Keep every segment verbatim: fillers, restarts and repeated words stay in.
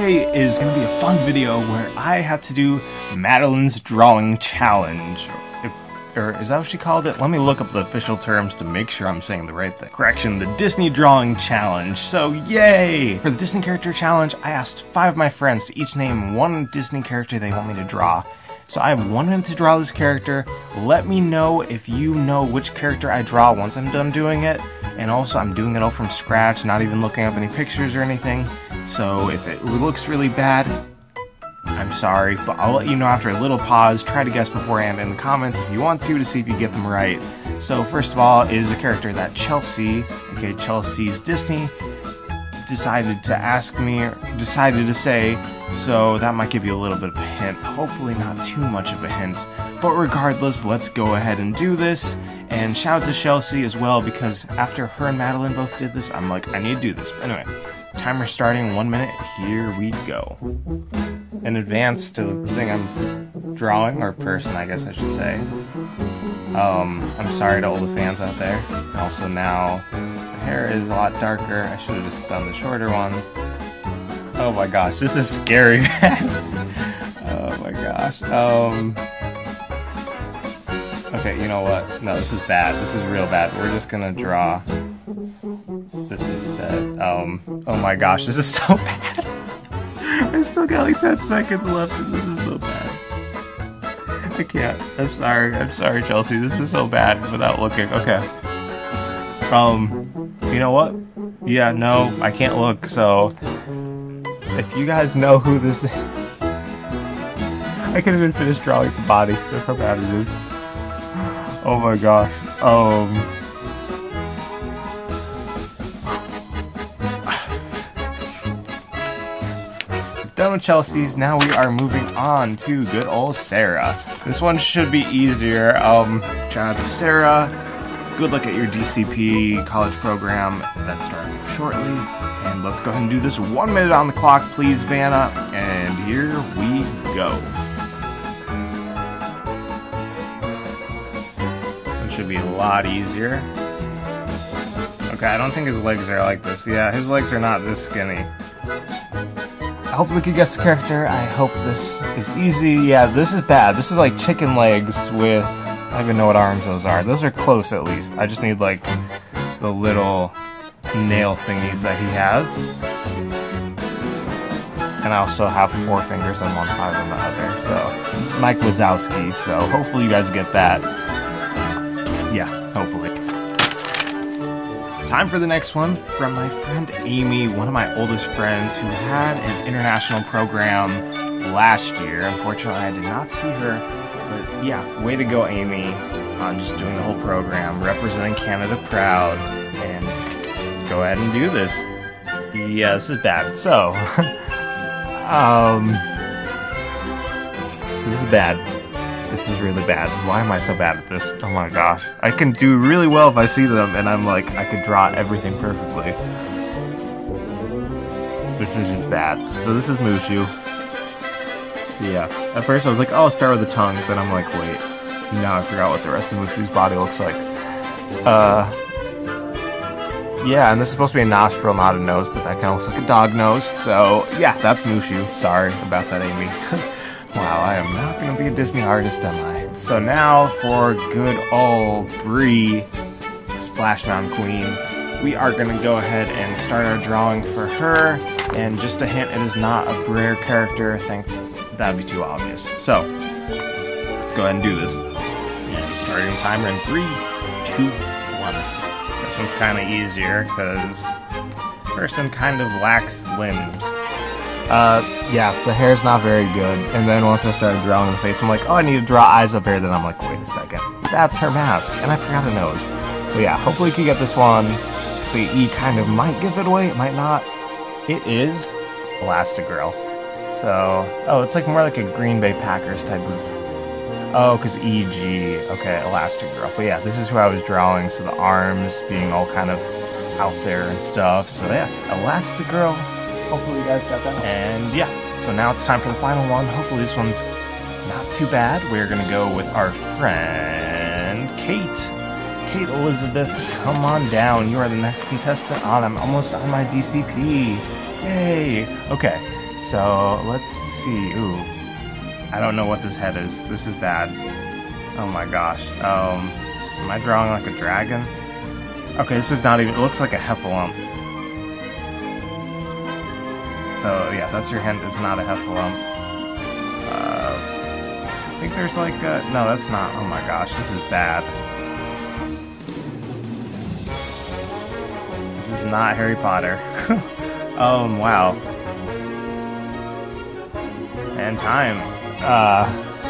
today is going to be a fun video where I have to do Madelynn's drawing challenge. If, or is that what she called it? Let me look up the official terms to make sure I'm saying the right thing. Correction, the Disney drawing challenge. So yay! For the Disney character challenge, I asked five of my friends to each name one Disney character they want me to draw. So I have one minute to draw this character. Let me know if you know which character I draw once I'm done doing it. And also, I'm doing it all from scratch, not even looking up any pictures or anything. So if it looks really bad, I'm sorry, but I'll let you know after a little pause. Try to guess beforehand in the comments if you want to, to see if you get them right. So first of all is a character that Chelsea, okay, Chelsea's Disney, decided to ask me, or decided to say, so that might give you a little bit of a hint. Hopefully not too much of a hint, but regardless, let's go ahead and do this. And shout out to Chelsea as well, because after her and Madeline both did this, I'm like, I need to do this. But anyway, timer starting one minute, here we go. In advance to the thing I'm drawing, or person I guess I should say, um, I'm sorry to all the fans out there. Also now, the hair is a lot darker. I should have just done the shorter one. Oh my gosh, this is scary, man. Oh my gosh. Um. Okay, you know what? No, this is bad. This is real bad. We're just gonna draw this instead. Um. Oh my gosh, this is so bad. I still got like ten seconds left, and this is so bad. I can't. I'm sorry. I'm sorry, Chelsea. This is so bad without looking. Okay. Um. You know what? Yeah. No, I can't look. So. If you guys know who this is, I can't even finish drawing the body. That's how bad it is. Oh my gosh. Um. Done with Chelsea's. Now we are moving on to good old Sarah. This one should be easier. Um, shout out to Sarah. Good luck at your D C P college program that starts up shortly. And let's go ahead and do this. One minute on the clock, please, Vanna. And here we go. It should be a lot easier. Okay, I don't think his legs are like this. Yeah, his legs are not this skinny. Hopefully you can guess the character. I hope this is easy. Yeah, this is bad. This is like chicken legs with... I don't even know what arms those are. Those are close, at least. I just need, like, the little nail thingies that he has. And I also have four fingers on one, five on the other. So, this is Mike Wazowski, so hopefully you guys get that. Yeah, hopefully. Time for the next one from my friend Amy, one of my oldest friends who had an international program last year. Unfortunately, I did not see her. But yeah, way to go, Amy, on just doing the whole program, representing Canada proud, and let's go ahead and do this. Yeah, this is bad. So, um, this is bad. This is really bad. Why am I so bad at this? Oh my gosh. I can do really well if I see them, and I'm like, I could draw everything perfectly. This is just bad. So this is Mushu. Yeah, at first I was like, oh, I'll start with the tongue, but I'm like, wait, now I forgot what the rest of Mushu's body looks like. Uh, yeah, and this is supposed to be a nostril, not a nose, but that kind of looks like a dog nose, so yeah, that's Mushu. Sorry about that, Amy. Wow, I am not going to be a Disney artist, am I? So now for good old Bree, Splash Mountain Queen, we are going to go ahead and start our drawing for her, and just a hint, it is not a rare character, thank that'd be too obvious. So, let's go ahead and do this. And starting timer in three, two, one. This one's kind of easier because person kind of lacks limbs. Uh, yeah, the hair's not very good. And then once I started drawing the face, I'm like, oh, I need to draw eyes up here. Then I'm like, wait a second, that's her mask, and I forgot a nose. But yeah, hopefully you can get this one. The E kind of might give it away, it might not. It is Elastigirl. So, oh, it's like more like a Green Bay Packers type of, oh, because E G, okay, Elastigirl. But yeah, this is who I was drawing, so the arms being all kind of out there and stuff. So yeah, Elastigirl, hopefully you guys got that. And yeah, so now it's time for the final one. Hopefully this one's not too bad. We're going to go with our friend, Kate. Kate Elizabeth, come on down. You are the next contestant on. I'm almost on my D C P. Yay. Okay. so let's see. Ooh, I don't know what this head is. This is bad. Oh my gosh. Um, am I drawing like a dragon? Okay, this is not even. It looks like a heffalump. So yeah, that's your hint. It's not a heffalump. Uh, I think there's like a. No, that's not. Oh my gosh, this is bad. This is not Harry Potter. um, wow. And time. Uh,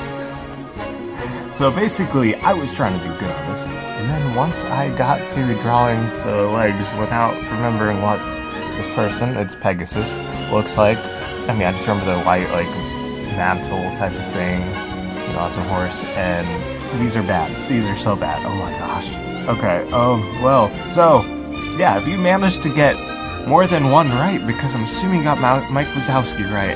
so basically, I was trying to do good on this, and then once I got to drawing the legs without remembering what this person, it's Pegasus, looks like. I mean, I just remember the white, like, mantle type of thing, you know, awesome horse, and these are bad. These are so bad. Oh my gosh. Okay, um, well, so, yeah, if you managed to get more than one right, because I'm assuming you got Ma Mike Wazowski right,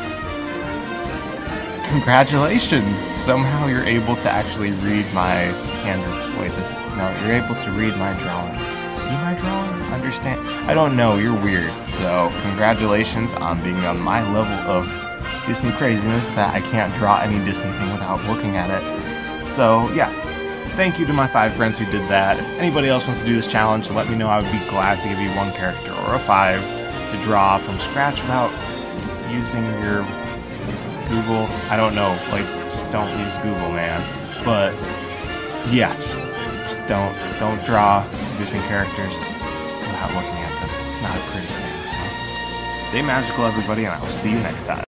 congratulations! Somehow you're able to actually read my hand. Wait, this. No, you're able to read my drawing. See my drawing? Understand? I don't know. You're weird. So, congratulations on being on my level of Disney craziness that I can't draw any Disney thing without looking at it. So, yeah. Thank you to my five friends who did that. If anybody else wants to do this challenge, let me know. I would be glad to give you one character or a five to draw from scratch without using your Google. I don't know, like, just don't use Google, man. But yeah, just just don't don't draw Disney characters without looking at them. It's not a pretty thing. So stay magical, everybody, and I will see you next time.